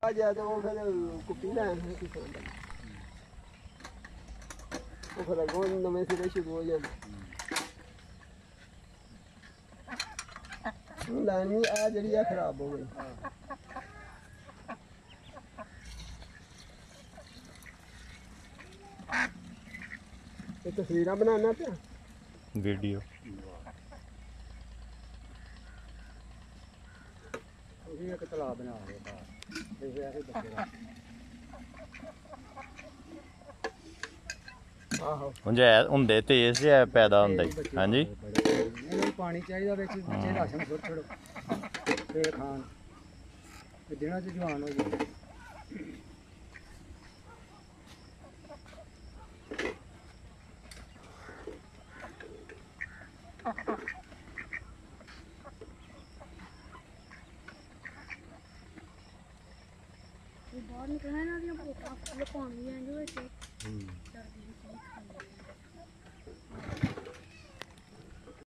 ਆ ਜਾ ਤਾਂ ਉਹ ਫਿਰ ਕੁੱਪੀ ਲੈ ਆਇਆ ਕਿਸੇ ਦਾ ਉਹ ਫਿਰ ਅੱਗੋਂ ਨਵੇਂ ਸਿਰੇ ਸ਼ੁਰੂ ਹੋ ਜਾਂਦੇ ਲਾਣੀ ਆ ਜਿਹੜੀ ਆ ਖਰਾਬ ਹੋ ਗਈ ਇਹ ਤਸਵੀਰਾਂ ਬਣਾਉਣਾ ਪਿਆ ਵੀਡੀਓ ਉਹੀ ਇੱਕ ਤਲਾਬ ਬਣਾ ਰਿਹਾ ਇਹ ਐਸੇ ਬੱਚੇ ਆਹੋ ਹੁੰਦੇ ਤੇਜ਼ ਜਿਹਾ ਪੈਦਾ ਹੁੰਦਾ ਹਾਂਜੀ ਇਹਨੂੰ ਪਾਣੀ ਚਾਹੀਦਾ ਵਿੱਚ ਬੱਚੇ ਰਾਸ਼ਨ ਸੁੱਟ ਛੜੋ ਤੇ ਖਾਣ ਤੇ ਦਿਨਾਂ 'ਚ ਜਵਾਨ ਹੋ ਜਾਂਦੇ ਬਾਹਰ ਨਿਕਲਣਾ ਇਹਨਾਂ ਦੀਆਂ ਪੋਟਾਂ ਲੁਕਾਉਣੀਆਂ ਇਹਦੇ ਵਿੱਚ